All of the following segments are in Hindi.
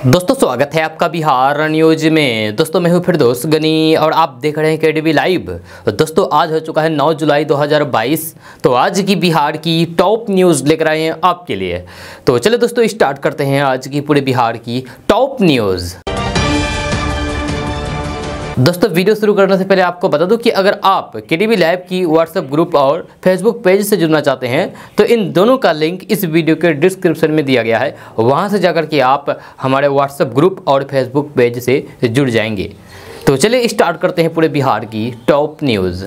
दोस्तों स्वागत है आपका बिहार न्यूज में। दोस्तों मैं हूं फिरदौस गनी और आप देख रहे हैं केडीवी लाइव। दोस्तों आज हो चुका है 9 जुलाई 2022। तो आज की बिहार की टॉप न्यूज़ लेकर आए हैं आपके लिए। तो चलो दोस्तों स्टार्ट करते हैं आज की पूरे बिहार की टॉप न्यूज़। दोस्तों वीडियो शुरू करने से पहले आपको बता दूं कि अगर आप केडीवी लाइव की व्हाट्सएप ग्रुप और फेसबुक पेज से जुड़ना चाहते हैं तो इन दोनों का लिंक इस वीडियो के डिस्क्रिप्शन में दिया गया है। वहां से जाकर के आप हमारे व्हाट्सएप ग्रुप और फेसबुक पेज से जुड़ जाएंगे। तो चलिए स्टार्ट करते हैं पूरे बिहार की टॉप न्यूज़।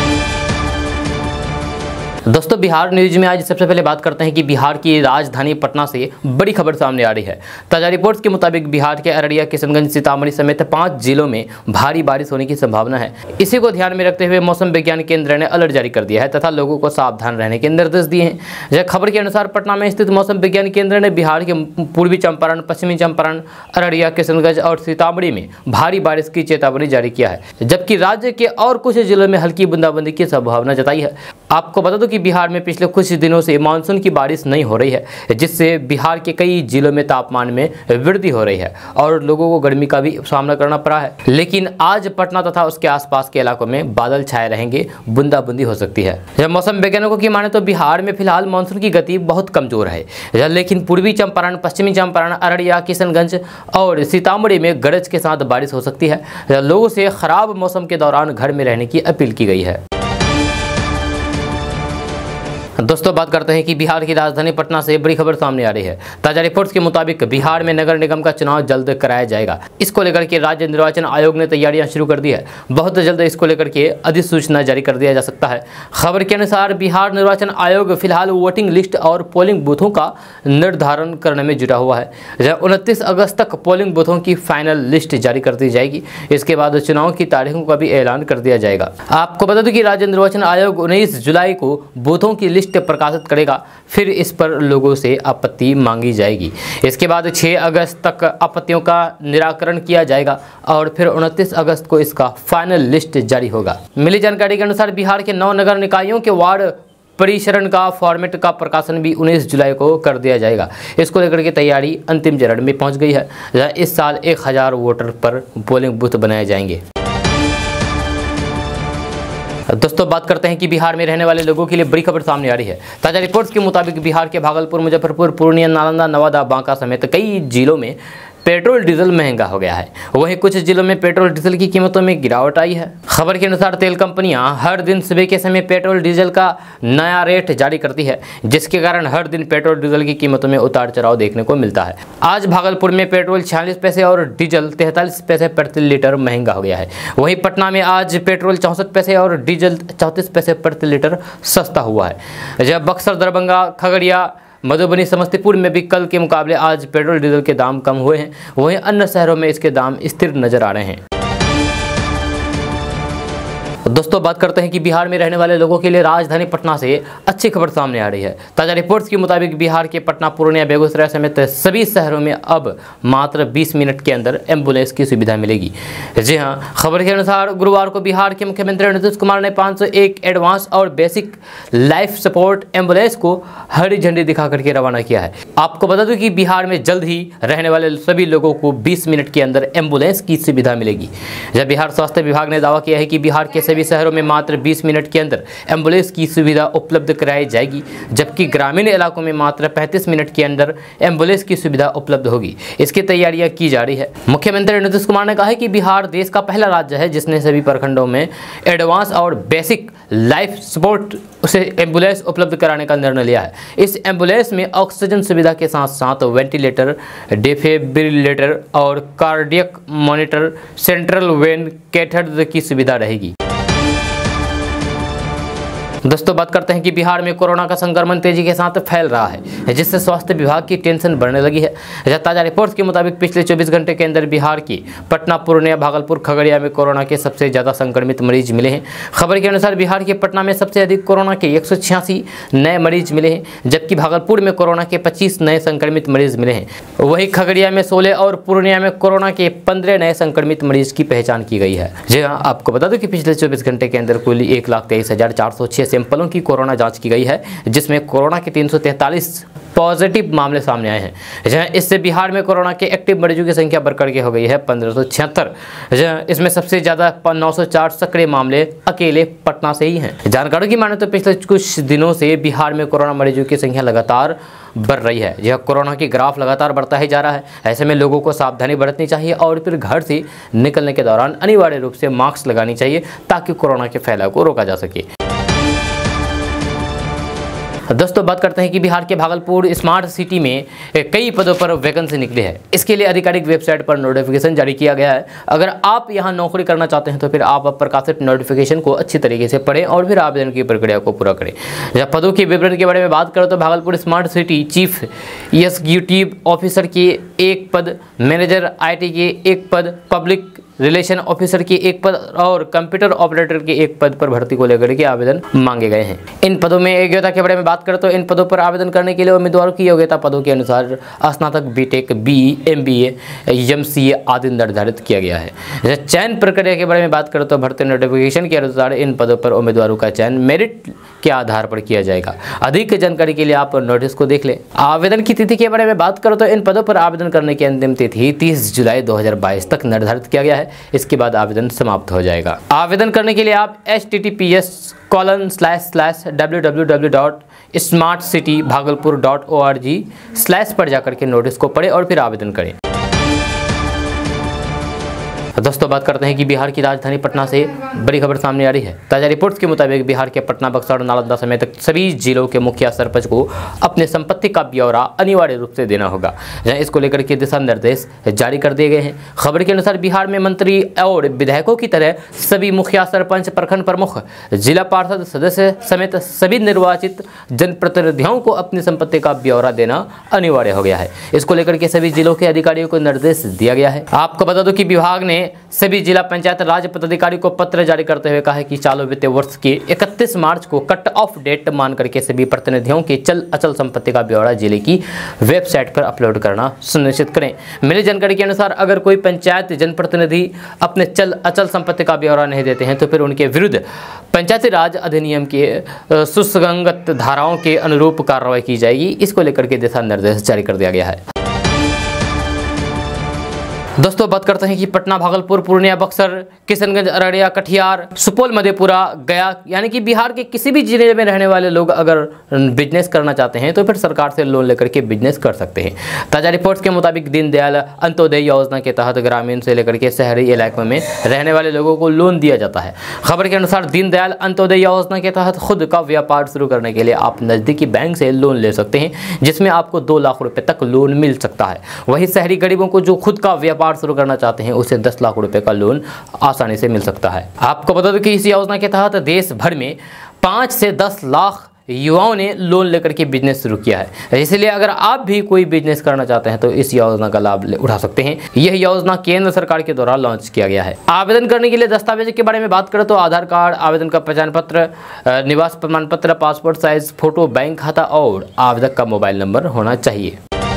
दोस्तों बिहार न्यूज में आज सबसे पहले बात करते हैं कि बिहार की राजधानी पटना से बड़ी खबर सामने आ रही है। ताजा रिपोर्ट्स के मुताबिक बिहार के अररिया, किशनगंज, सीतामढ़ी समेत 5 जिलों में भारी बारिश होने की संभावना है। इसी को ध्यान में रखते हुए मौसम विज्ञान केंद्र ने अलर्ट जारी कर दिया है तथा लोगों को सावधान रहने के निर्देश दिए हैं। यह खबर के अनुसार पटना में स्थित मौसम विज्ञान केंद्र ने बिहार के पूर्वी चंपारण, पश्चिमी चंपारण, अररिया, किशनगंज और सीतामढ़ी में भारी बारिश की चेतावनी जारी किया है, जबकि राज्य के और कुछ जिलों में हल्की बूंदाबांदी की संभावना जताई है। आपको बता दूं कि बिहार में पिछले कुछ दिनों से मानसून की बारिश नहीं हो रही है, जिससे बिहार के कई जिलों में तापमान में वृद्धि हो रही है और लोगों को गर्मी का भी सामना करना पड़ा है। लेकिन आज पटना तथा उसके आसपास के इलाकों में बादल छाए रहेंगे, बूंदाबांदी हो सकती है। जब मौसम वैज्ञानिकों की माने तो बिहार में फिलहाल मानसून की गति बहुत कमजोर है, लेकिन पूर्वी चंपारण, पश्चिमी चंपारण, अररिया, किशनगंज और सीतामढ़ी में गरज के साथ बारिश हो सकती है। लोगों से खराब मौसम के दौरान घर में रहने की अपील की गई है। दोस्तों बात करते हैं कि बिहार की राजधानी पटना से बड़ी खबर सामने आ रही है। ताजा रिपोर्ट्स के मुताबिक बिहार में नगर निगम का चुनाव जल्द कराया जाएगा। इसको लेकर के राज्य निर्वाचन आयोग ने तैयारियां शुरू कर दी है। बहुत जल्द इसको लेकर के अधिसूचना जारी कर दिया जा सकता है। खबर के अनुसार बिहार निर्वाचन आयोग फिलहाल वोटिंग लिस्ट और पोलिंग बूथों का निर्धारण करने में जुटा हुआ है। 29 अगस्त तक पोलिंग बूथों की फाइनल लिस्ट जारी कर दी जाएगी। इसके बाद चुनाव की तारीखों का भी ऐलान कर दिया जाएगा। आपको बता दूं कि राज्य निर्वाचन आयोग 19 जुलाई को बूथों की लिस्ट प्रकाशित करेगा, फिर इस पर लोगों से आपत्ति मांगी जाएगी। इसके बाद 6 अगस्त तक आपत्तियों का निराकरण किया जाएगा और फिर 29 अगस्त को इसका फाइनल लिस्ट जारी होगा। मिली जानकारी के अनुसार बिहार के 9 नगर निकायों के वार्ड परिसरण का फॉर्मेट का प्रकाशन भी 19 जुलाई को कर दिया जाएगा। इसको लेकर के तैयारी अंतिम चरण में पहुंच गई है। इस साल 1000 वोटर पर पोलिंग बूथ बनाए जाएंगे। दोस्तों बात करते हैं कि बिहार में रहने वाले लोगों के लिए बड़ी खबर सामने आ रही है। ताजा रिपोर्ट्स के मुताबिक बिहार के भागलपुर, मुजफ्फरपुर, पूर्णिया, नालंदा, नवादा, बांका समेत कई जिलों में पेट्रोल डीजल महंगा हो गया है। वहीं कुछ जिलों में पेट्रोल डीजल की कीमतों में गिरावट आई है। खबर के अनुसार तेल कंपनियां हर दिन सुबह के समय पेट्रोल डीजल का नया रेट जारी करती है, जिसके कारण हर दिन पेट्रोल डीजल की कीमतों में उतार चढ़ाव देखने को मिलता है। आज भागलपुर में पेट्रोल 46 पैसे और डीजल 43 पैसे प्रति लीटर महंगा हो गया है। वहीं पटना में आज पेट्रोल 64 पैसे और डीजल 34 पैसे प्रति लीटर सस्ता हुआ है। जब बक्सर, दरभंगा, खगड़िया, मधुबनी, समस्तीपुर में भी कल के मुकाबले आज पेट्रोल डीजल के दाम कम हुए हैं। वहीं अन्य शहरों में इसके दाम स्थिर नजर आ रहे हैं। दोस्तों बात करते हैं कि बिहार में रहने वाले लोगों के लिए राजधानी पटना से अच्छी खबर सामने आ रही है। ताजा रिपोर्ट्स के मुताबिक बिहार के पटना, पूर्णिया, बेगूसराय समेत सभी शहरों में अब मात्र 20 मिनट के अंदर एम्बुलेंस की सुविधा मिलेगी। जी हां, खबर के अनुसार गुरुवार को बिहार के मुख्यमंत्री नीतीश कुमार ने 501 एडवांस और बेसिक लाइफ सपोर्ट एम्बुलेंस को हरी झंडी दिखा करके रवाना किया है। आपको बता दूं कि बिहार में जल्द ही रहने वाले सभी लोगों को 20 मिनट के अंदर एम्बुलेंस की सुविधा मिलेगी। जब बिहार स्वास्थ्य विभाग ने दावा किया है कि बिहार के सभी शहरों में मात्र 20 मिनट के अंदर एम्बुलेंस की सुविधा उपलब्ध कराई जाएगी, जबकि ग्रामीण इलाकों में मात्र 35 मिनट के अंदर एम्बुलेंस की सुविधा उपलब्ध होगी। इसकी तैयारियां की जा रही है। मुख्यमंत्री नीतीश कुमार ने कहा है कि बिहार देश का पहला राज्य है जिसने सभी प्रखंडों में एडवांस और बेसिक लाइफ सपोर्ट उसे एम्बुलेंस उपलब्ध कराने का निर्णय लिया है। इस एम्बुलेंस में ऑक्सीजन सुविधा के साथ साथ वेंटिलेटर, डिफिब्रिलेटर और cardiac monitor, central vein catheter की सुविधा रहेगी। दोस्तों बात करते हैं कि बिहार में कोरोना का संक्रमण तेजी के साथ फैल रहा है, जिससे स्वास्थ्य विभाग की टेंशन बढ़ने लगी है। ताजा रिपोर्ट्स के मुताबिक पिछले 24 घंटे के अंदर बिहार की पटना, पूर्णिया, भागलपुर, खगड़िया में कोरोना के सबसे ज्यादा संक्रमित मरीज मिले हैं। खबर के अनुसार बिहार के पटना में सबसे अधिक कोरोना के 186 नए मरीज मिले हैं, जबकि भागलपुर में कोरोना के 25 नए संक्रमित मरीज मिले हैं। वहीं खगड़िया में 16 और पूर्णिया में कोरोना के 15 नए संक्रमित मरीज की पहचान की गई है। जी हाँ, आपको बता दूं कि पिछले 24 घंटे के अंदर कुल 1,23,406 सैंपलों की कोरोना जांच की गई है, जिसमें कोरोना के 343 पॉजिटिव मामले सामने आए हैं। इससे बिहार में कोरोना के एक्टिव मरीजों की संख्या बढ़कर के हो गई है 1576। इसमें सबसे ज़्यादा 904 सक्रिय मामले अकेले पटना से ही हैं। जानकारों की माने तो पिछले कुछ दिनों से बिहार में कोरोना मरीजों की संख्या लगातार बढ़ रही है। यह कोरोना की ग्राफ लगातार बढ़ता ही जा रहा है। ऐसे में लोगों को सावधानी बरतनी चाहिए और फिर घर से निकलने के दौरान अनिवार्य रूप से मास्क लगानी चाहिए ताकि कोरोना के फैलाव को रोका जा सके। दोस्तों बात करते हैं कि बिहार के भागलपुर स्मार्ट सिटी में कई पदों पर वैकेंसी निकली है। इसके लिए आधिकारिक वेबसाइट पर नोटिफिकेशन जारी किया गया है। अगर आप यहां नौकरी करना चाहते हैं तो फिर आप प्रकाशित नोटिफिकेशन को अच्छी तरीके से पढ़ें और फिर आवेदन की प्रक्रिया को पूरा करें। जब पदों के विवरण के बारे में बात करें तो Bhagalpur smart city chief executive officer के एक पद, मैनेजर IT के एक पद, पब्लिक रिलेशन ऑफिसर के एक पद और कंप्यूटर ऑपरेटर के एक पद पर भर्ती को लेकर के आवेदन मांगे गए हैं। इन पदों में योग्यता के बारे में बात करें तो इन पदों पर आवेदन करने के लिए उम्मीदवारों की योग्यता पदों के अनुसार स्नातक, BTech, BE, MBA, MCA आदि निर्धारित किया गया है। चयन प्रक्रिया के बारे में बात करें तो भर्ती नोटिफिकेशन के अनुसार इन पदों पर उम्मीदवारों का चयन मेरिट के आधार पर किया जाएगा। अधिक जानकारी के लिए आप नोटिस को देख लें। आवेदन की तिथि के बारे में बात करो तो इन पदों पर आवेदन करने की अंतिम तिथि 30 जुलाई 2022 तक निर्धारित किया गया है। इसके बाद आवेदन समाप्त हो जाएगा। आवेदन करने के लिए आप https://www.smartcitybhagalpur.org/ पर जाकर के नोटिस को पढ़ें और फिर आवेदन करें। दोस्तों बात करते हैं कि बिहार की राजधानी पटना से बड़ी खबर सामने आ रही है। ताज़ा रिपोर्ट्स के मुताबिक बिहार के पटना, बक्सर, नालंदा समेत सभी जिलों के मुखिया सरपंच को अपने संपत्ति का ब्यौरा अनिवार्य रूप से देना होगा। इसको लेकर के दिशा निर्देश जारी कर दिए गए हैं। खबर के अनुसार बिहार में मंत्री और विधायकों की तरह सभी मुखिया, सरपंच, प्रखंड प्रमुख, जिला पार्षद सदस्य समेत सभी निर्वाचित जनप्रतिनिधियों को अपनी संपत्ति का ब्यौरा देना अनिवार्य हो गया है। इसको लेकर के सभी जिलों के अधिकारियों को निर्देश दिया गया है। आपको बता दो कि विभाग ने सभी जिला पंचायत राज पदाधिकारी को पत्र जारी करते हुए कहा है कि चालू वित्तीय वर्ष के 31 मार्च को कट ऑफ डेट मान करके सभी प्रतिनिधियों की चल अचल संपत्ति का ब्यौरा जिले की वेबसाइट पर अपलोड करना सुनिश्चित करें। मिली जानकारी के अनुसार अगर कोई पंचायत जनप्रतिनिधि अपने चल अचल संपत्ति का ब्यौरा नहीं देते हैं तो फिर उनके विरुद्ध पंचायती राज अधिनियम के सुसंगत धाराओं के अनुरूप कार्रवाई की जाएगी। इसको लेकर के दिशा निर्देश जारी कर दिया गया है। दोस्तों बात करते हैं कि पटना, भागलपुर, पूर्णिया, बक्सर, किशनगंज, अररिया, कटिहार, सुपौल, मधेपुरा, गया यानी कि बिहार के किसी भी जिले में रहने वाले लोग अगर बिजनेस करना चाहते हैं तो फिर सरकार से लोन लेकर के बिजनेस कर सकते हैं। ताज़ा रिपोर्ट्स के मुताबिक दीनदयाल अंत्योदय योजना के तहत ग्रामीण से लेकर के शहरी इलाकों में रहने वाले लोगों को लोन दिया जाता है। खबर के अनुसार दीनदयाल अंत्योदय योजना के तहत खुद का व्यापार शुरू करने के लिए आप नज़दीकी बैंक से लोन ले सकते हैं, जिसमें आपको 2 लाख रुपये तक लोन मिल सकता है। वहीं शहरी गरीबों को जो खुद का व्यापार शुरू करना चाहते हैं उसे 10 लाख रुपए का लोन आसानी से मिल सकता है। आपको बता दें कि इस योजना के तहत देश भर में 5 से 10 लाख युवाओं ने लोन लेकर के बिजनेस शुरू किया है। इसलिए अगर आप भी कोई बिजनेस करना चाहते हैं तो इस योजना का लाभ उठा सकते हैं। यह योजना केंद्र सरकार के द्वारा लॉन्च किया गया है। आवेदन करने के लिए दस्तावेज के बारे में बात करें तो आधार कार्ड, आवेदन का पहचान पत्र, निवास प्रमाण पत्र, पासपोर्ट साइज फोटो, बैंक खाता और आवेदक का मोबाइल नंबर होना चाहिए।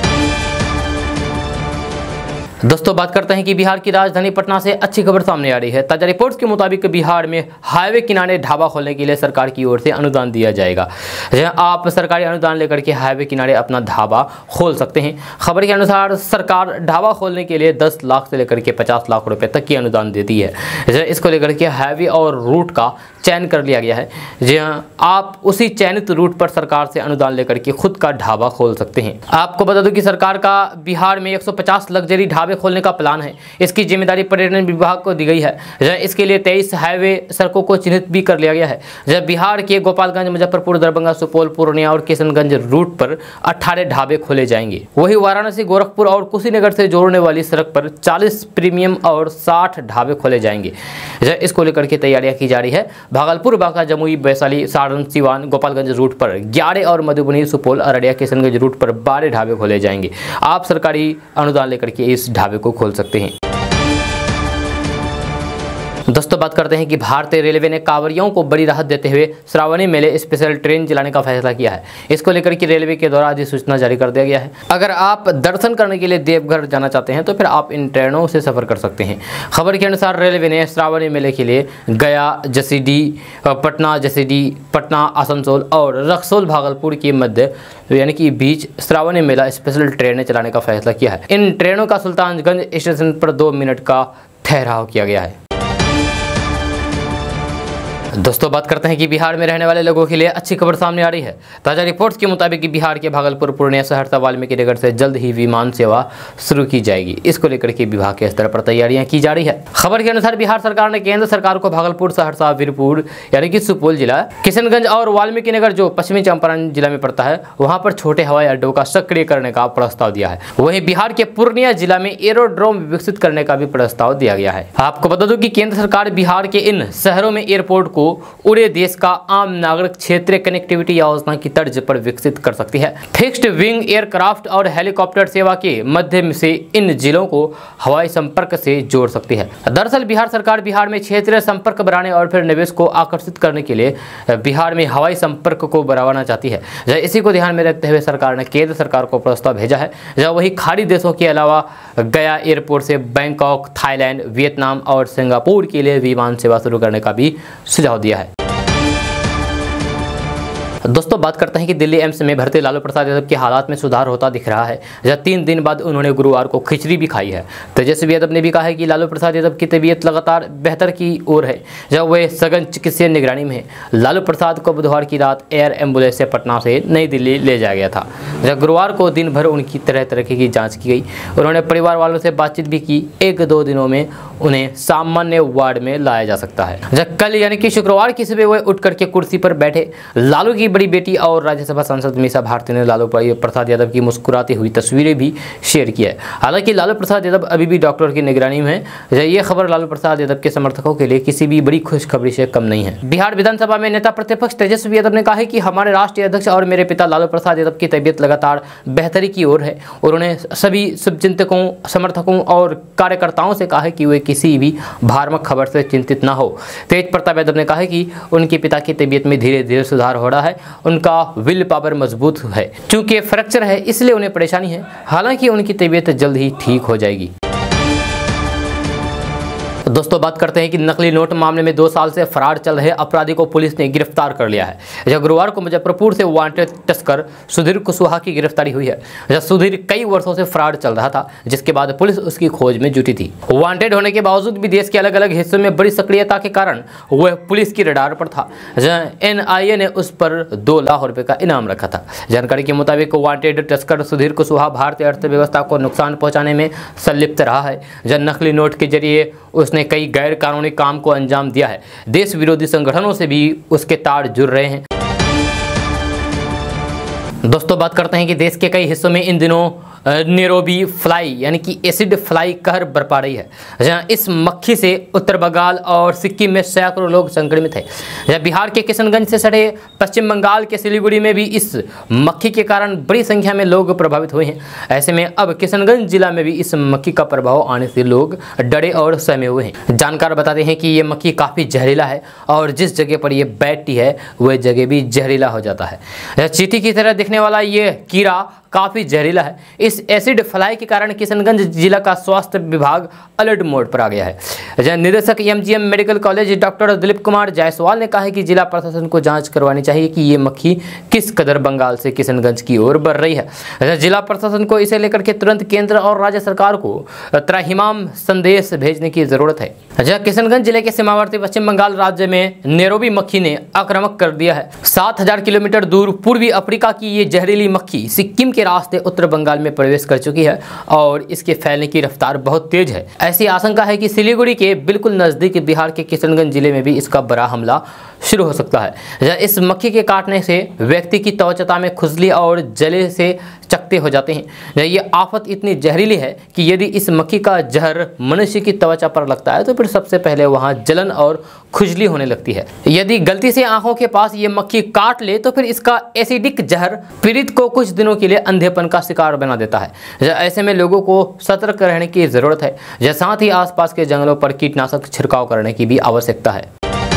दोस्तों बात करते हैं कि बिहार की राजधानी पटना से अच्छी खबर सामने आ रही है। ताजा रिपोर्ट्स के मुताबिक बिहार में हाईवे किनारे ढाबा खोलने के लिए सरकार की ओर से अनुदान दिया जाएगा। जहां आप सरकारी अनुदान लेकर के हाईवे किनारे अपना ढाबा खोल सकते हैं। खबर के अनुसार सरकार ढाबा खोलने के लिए 10 लाख से लेकर के 50 लाख रुपए तक की अनुदान देती है। इसको लेकर के हाईवे और रूट का चयन कर लिया गया है। जी हाँ, आप उसी चयनित रूट पर सरकार से अनुदान लेकर के खुद का ढाबा खोल सकते हैं। आपको बता दूं कि सरकार का बिहार में 150 लग्जरी ढाबे खोलने का प्लान है। इसकी जिम्मेदारी पर्यटन विभाग को दी गई है। इसके लिए 23 हाईवे सड़कों को चिन्हित भी कर लिया गया है। जब बिहार के गोपालगंज, मुजफ्फरपुर, दरभंगा, सुपौल, पूर्णिया और किशनगंज रूट पर 18 ढाबे खोले जाएंगे। वहीं वाराणसी, गोरखपुर और कुशीनगर से जोड़ने वाली सड़क पर 40 प्रीमियम और 60 ढाबे खोले जाएंगे। इसको लेकर के तैयारियां की जा रही है। भागलपुर, बांका, जमुई, वैशाली, सारण, सिवान, गोपालगंज रूट पर 11 और मधुबनी, सुपौल, अररिया, किशनगंज रूट पर 12 ढाबे खोले जाएंगे। आप सरकारी अनुदान लेकर के इस ढाबे को खोल सकते हैं। दोस्तों बात करते हैं कि भारतीय रेलवे ने कांवड़ियों को बड़ी राहत देते हुए श्रावणी मेले स्पेशल ट्रेन चलाने का फैसला किया है। इसको लेकर के रेलवे के द्वारा अधिसूचना जारी कर दिया गया है। अगर आप दर्शन करने के लिए देवघर जाना चाहते हैं तो फिर आप इन ट्रेनों से सफर कर सकते हैं। खबर के अनुसार रेलवे ने श्रावणी मेले के लिए गया जसीडीह, पटना आसनसोल और रक्सौल भागलपुर के मध्य यानी कि बीच श्रावणी मेला स्पेशल ट्रेनें चलाने का फैसला किया है। इन ट्रेनों का सुल्तानगंज स्टेशन पर 2 मिनट का ठहराव किया गया है। दोस्तों बात करते हैं कि बिहार में रहने वाले लोगों के लिए अच्छी खबर सामने आ रही है। ताज़ा रिपोर्ट्स के मुताबिक बिहार के भागलपुर, पूर्णिया, सहरसा, वाल्मीकि नगर से जल्द ही विमान सेवा शुरू की जाएगी। इसको लेकर के विभाग के स्तर पर तैयारियां की जा रही है। खबर के अनुसार बिहार सरकार ने केंद्र सरकार को भागलपुर, सहरसा, वीरपुर यानी कि सुपौल जिला, किशनगंज और वाल्मीकि नगर जो पश्चिमी चंपारण जिला में पड़ता है वहां पर छोटे हवाई अड्डों का सक्रिय करने का प्रस्ताव दिया है। वहीं बिहार के पूर्णिया जिला में एरोड्रोम विकसित करने का भी प्रस्ताव दिया गया है। आपको बता दूं कि केंद्र सरकार बिहार के इन शहरों में एयरपोर्ट को पूरे देश का आम नागरिक क्षेत्रीय कनेक्टिविटी योजना की तर्ज पर विकसित कर सकती है। फिक्स्ड विंग एयरक्राफ्ट और हेलीकॉप्टर सेवा के माध्यम से इन जिलों को हवाई संपर्क से जोड़ सकती है। दरअसल बिहार सरकार बिहार में क्षेत्रीय संपर्क बढ़ाने और फिर निवेश को आकर्षित करने के लिए बिहार में हवाई संपर्क को बढ़ाना चाहती है। इसी को ध्यान में रखते हुए सरकार ने केंद्र सरकार को प्रस्ताव भेजा है। वही खाड़ी देशों के अलावा गया एयरपोर्ट से बैंकॉक, थाईलैंड, वियतनाम और सिंगापुर के लिए विमान सेवा शुरू करने का भी सुझाव दिया है। दोस्तों बात करते हैं कि दिल्ली एम्स में भर्ती लालू प्रसाद यादव के हालात में सुधार होता दिख रहा है। 3 दिन बाद उन्होंने गुरुवार को खिचड़ी भी खाई है। तेजस्वी यादव ने भी कहा है कि लालू प्रसाद यादव की तबीयत लगातार बेहतर की ओर है, जब वे सघन चिकित्सीय निगरानी में है। लालू प्रसाद को बुधवार की रात एयर एम्बुलेंस से पटना से नई दिल्ली ले जाया गया था। गुरुवार को दिन भर उनकी तरह तरह की जाँच की गई। उन्होंने परिवार वालों से बातचीत भी की। 1-2 दिनों में उन्हें सामान्य वार्ड में लाया जा सकता है। कल यानी कि शुक्रवार की सुबह वे उठ करके कुर्सी पर बैठे। लालू की बड़ी बेटी और राज्यसभा सांसद मीसा भारती ने लालू प्रसाद यादव की मुस्कुराती हुई तस्वीरें भी शेयर की है। हालांकि लालू प्रसाद यादव अभी भी डॉक्टर की निगरानी में है। ये खबर लालू प्रसाद यादव के समर्थकों के लिए किसी भी बड़ी खुशखबरी से कम नहीं है। बिहार विधानसभा में नेता प्रतिपक्ष तेजस्वी यादव ने कहा है कि हमारे राष्ट्रीय अध्यक्ष और मेरे पिता लालू प्रसाद यादव की तबीयत लगातार बेहतरी की ओर है। उन्होंने सभी शुभचिंतकों, समर्थकों और कार्यकर्ताओं से कहा है कि वे किसी भी भयानक खबर से चिंतित न हो। तेज प्रताप यादव ने कहा है कि उनके पिता की तबीयत में धीरे धीरे सुधार हो रहा है। उनका विल पावर मजबूत है। चूंकि फ्रैक्चर है इसलिए उन्हें परेशानी है। हालांकि उनकी तबीयत जल्द ही ठीक हो जाएगी। दोस्तों बात करते हैं कि नकली नोट मामले में 2 साल से फरार चल रहे अपराधी को पुलिस ने गिरफ्तार कर लिया है। गुरुवार को मुजफ्फरपुर से वांटेड तस्कर सुधीर कुशवाहा की गिरफ्तारी हुई है। सुधीर कई वर्षों से फरार चल रहा था, जिसके बाद पुलिस उसकी खोज में जुटी थी। वांटेड होने के बावजूद भी देश के अलग अलग हिस्सों में बड़ी सक्रियता के कारण वह पुलिस की रडार पर था। NIA ने उस पर 2 लाख रुपए का इनाम रखा था। जानकारी के मुताबिक वांटेड तस्कर सुधीर कुशवाहा भारतीय अर्थव्यवस्था को नुकसान पहुंचाने में संलिप्त रहा है। नकली नोट के जरिए उसने कई गैर कानूनी काम को अंजाम दिया है। देश विरोधी संगठनों से भी उसके तार जुड़ रहे हैं। दोस्तों बात करते हैं कि देश के कई हिस्सों में इन दिनों नेरोबी फ्लाई यानी कि एसिड फ्लाई कहर बरपा रही है। जहाँ इस मक्खी से उत्तर बंगाल और सिक्किम में सैकड़ों लोग संक्रमित हैं। जहाँ बिहार के किशनगंज से सटे पश्चिम बंगाल के सिलीगुड़ी में भी इस मक्खी के कारण बड़ी संख्या में लोग प्रभावित हुए हैं। ऐसे में अब किशनगंज जिला में भी इस मक्खी का प्रभाव आने से लोग डरे और सहमे हुए हैं। जानकार बताते हैं कि ये मक्खी काफ़ी जहरीला है और जिस जगह पर यह बैठती है वह जगह भी जहरीला हो जाता है। चींटी की तरह दिखने वाला ये कीड़ा काफ़ी जहरीला है। इस एसिड फ्लाई के कारण किशनगंज जिला का स्वास्थ्य विभाग अलर्ट मोड पर आ गया है। निदेशक MGM medical college doctor Dilip Kumar Jaiswal ने कहा है कि जिला प्रशासन को जांच करवानी चाहिए कि ये मक्खी किस कदर बंगाल से किशनगंज की ओर बढ़ रही है। जिला प्रशासन को इसे लेकर के तुरंत केंद्र और राज्य सरकार को त्राहिमाम संदेश भेजने की जरूरत है। किशनगंज जिले के सीमावर्ती पश्चिम बंगाल राज्य में नेरोबी मक्खी ने आक्रामक कर दिया है। 7000 किलोमीटर दूर पूर्वी अफ्रीका की ये जहरीली मक्खी सिक्किम के रास्ते उत्तर बंगाल में प्रवेश कर चुकी है और इसके फैलने की रफ्तार बहुत तेज है। ऐसी आशंका है कि सिलीगुड़ी के बिल्कुल नजदीक बिहार के किशनगंज जिले में भी इसका बड़ा हमला शुरू हो सकता है। इस मक्खी के काटने से व्यक्ति की त्वचा में खुजली और जले से चकते हो जाते हैं। ये आफत इतनी जहरीली है कि यदि इस मक्खी का जहर मनुष्य की त्वचा पर लगता है तो फिर सबसे पहले वहाँ जलन और खुजली होने लगती है। यदि गलती से आंखों के पास ये मक्खी काट ले तो फिर इसका एसिडिक जहर पीड़ित को कुछ दिनों के लिए अंधेपन का शिकार बना देता है। ऐसे में लोगों को सतर्क रहने की जरूरत है। साथ ही आसपास के जंगलों पर कीटनाशक छिड़काव करने की भी आवश्यकता है।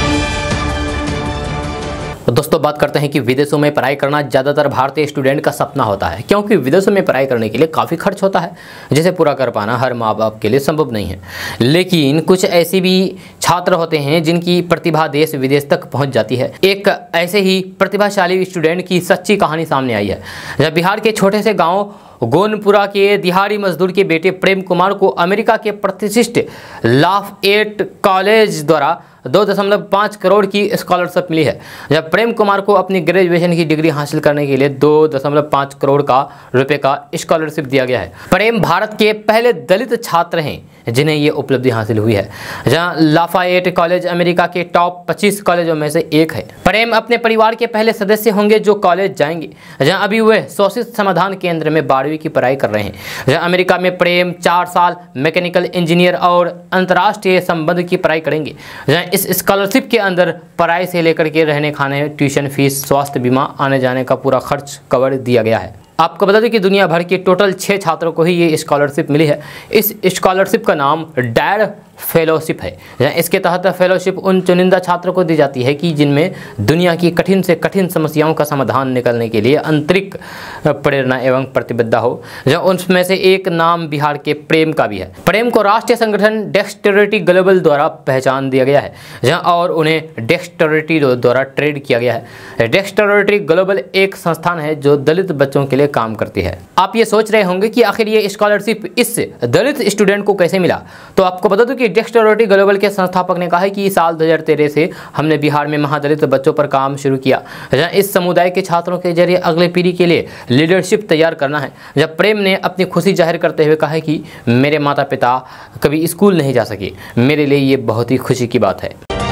तो दोस्तों बात करते हैं कि विदेशों में पढ़ाई करना ज़्यादातर भारतीय स्टूडेंट का सपना होता है, क्योंकि विदेशों में पढ़ाई करने के लिए काफ़ी खर्च होता है जिसे पूरा कर पाना हर माँ बाप के लिए संभव नहीं है। लेकिन कुछ ऐसे भी छात्र होते हैं जिनकी प्रतिभा देश विदेश तक पहुंच जाती है। एक ऐसे ही प्रतिभाशाली स्टूडेंट की सच्ची कहानी सामने आई है। जब बिहार के छोटे से गाँव गोनपुरा के दिहाड़ी मजदूर के बेटे प्रेम कुमार को अमेरिका के प्रतिष्ठित लाफएट कॉलेज द्वारा 2.5 करोड़ की स्कॉलरशिप मिली है। जब प्रेम कुमार को अपनी ग्रेजुएशन की डिग्री हासिल करने के लिए 2.5 करोड़ रुपए का स्कॉलरशिप दिया गया है। प्रेम भारत के पहले दलित छात्र हैं जिन्हें ये उपलब्धि हासिल हुई है। जहां लाफाएट कॉलेज अमेरिका के टॉप 25 कॉलेजों में से एक है। प्रेम अपने परिवार के पहले सदस्य होंगे जो कॉलेज जाएंगे, जहां अभी वह शोषित समाधान केंद्र में 12वीं की पढ़ाई कर रहे हैं। जहां अमेरिका में प्रेम 4 साल मैकेनिकल इंजीनियर और अंतर्राष्ट्रीय संबंध की पढ़ाई करेंगे। जहां इस स्कॉलरशिप के अंदर पढ़ाई से लेकर के रहने खाने, ट्यूशन फीस, स्वास्थ्य बीमा, आने जाने का पूरा खर्च कवर दिया गया है। आपको बता दें कि दुनिया भर के टोटल 6 छात्रों को ही ये स्कॉलरशिप मिली है। इस स्कॉलरशिप का नाम डैड फेलोशिप है। इसके तहत फेलोशिप उन चुनिंदा छात्रों को दी जाती है कि जिनमें दुनिया की कठिन से कठिन समस्याओं का समाधान निकलने के लिए आंतरिक प्रेरणा एवं प्रतिबद्धता हो। उनमें से एक नाम बिहार के प्रेम का भी है। प्रेम को राष्ट्रीय संगठन डेक्सटेरिटी ग्लोबल द्वारा पहचान दिया गया है और उन्हें डेक्सटेरिटी द्वारा ट्रेड किया गया है। डेक्सटेरिटी ग्लोबल एक संस्थान है जो दलित बच्चों के लिए काम करती है। आप ये सोच रहे होंगे कि आखिर ये स्कॉलरशिप इस दलित स्टूडेंट को कैसे मिला, तो आपको बता दूं कि डेक्सटेरिटी ग्लोबल के संस्थापक ने कहा है कि साल 2013 से हमने बिहार में महादलित बच्चों पर काम शुरू किया। इस समुदाय के छात्रों के जरिए अगले पीढ़ी के लिए लीडरशिप तैयार करना है। जब प्रेम ने अपनी खुशी जाहिर करते हुए कहा है कि मेरे माता पिता कभी स्कूल नहीं जा सके, मेरे लिए ये बहुत ही खुशी की बात है।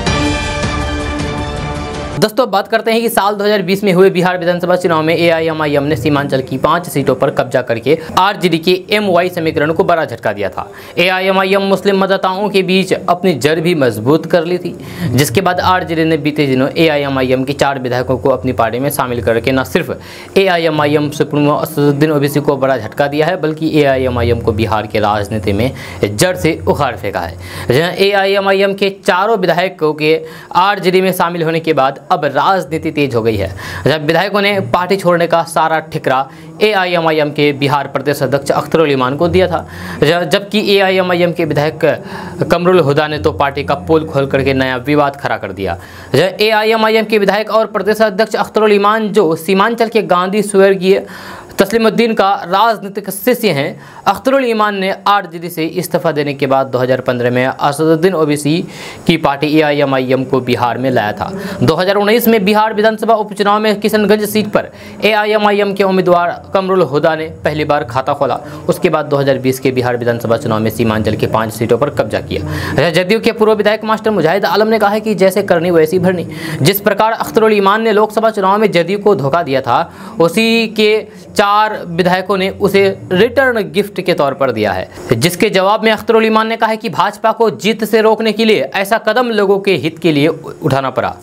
दोस्तों बात करते हैं कि साल 2020 में हुए बिहार विधानसभा चुनाव में एआईएमआईएम ने सीमांचल की 5 सीटों पर कब्जा करके आरजेडी के एमवाई समीकरण को बड़ा झटका दिया था। एआईएमआईएम मुस्लिम मतदाताओं के बीच अपनी जड़ भी मजबूत कर ली थी, जिसके बाद आरजेडी ने बीते दिनों एआईएमआईएम के 4 विधायकों को अपनी पार्टी में शामिल करके न सिर्फ एआईएमआईएम सुप्रीमो असदुद्दीन ओवैसी को बड़ा झटका दिया है, बल्कि एआईएमआईएम को बिहार के राजनीति में जड़ से उखाड़ फेंका है। जहाँ एआईएमआईएम के 4 विधायकों के आरजेडी में शामिल होने के बाद अब राजनीति तेज हो गई है। जब विधायकों ने पार्टी छोड़ने का सारा ठिकरा एआईएमआईएम के बिहार प्रदेश अध्यक्ष अख्तरुल इमान को दिया था, जबकि एआईएमआईएम के विधायक कमरुल हुदा ने तो पार्टी का पोल खोल करके नया विवाद खड़ा कर दिया। एआईएमआईएम के विधायक और प्रदेश अध्यक्ष अख्तरुल इमान जो सीमांचल के गांधी स्वर्गीय तस्लीमुद्दीन का राजनीतिक शिष्य हैं, अख्तरुल इमान ने आरजेडी से इस्तीफा देने के बाद 2015 में असदुद्दीन ओवैसी की पार्टी एआईएमआईएम को बिहार में लाया था। 2019 में बिहार विधानसभा उपचुनाव में किशनगंज सीट पर एआईएमआईएम के उम्मीदवार कमरुल हुदा ने पहली बार खाता खोला। उसके बाद 2020 के बिहार विधानसभा चुनाव में सीमांचल की 5 सीटों पर कब्जा किया। जदयू के पूर्व विधायक मास्टर मुजाहिद आलम ने कहा है कि जैसे करनी वैसी भरनी। जिस प्रकार अख्तरुल इमान ने लोकसभा चुनाव में जदयू को धोखा दिया था, उसी के 4 विधायकों ने उसे रिटर्न गिफ्ट के तौर पर दिया है, जिसके जवाब में अख्तरुल इमान ने कहा है कि भाजपा को जीत से रोकने के लिए ऐसा कदम लोगों के हित के लिए उठाना पड़ा।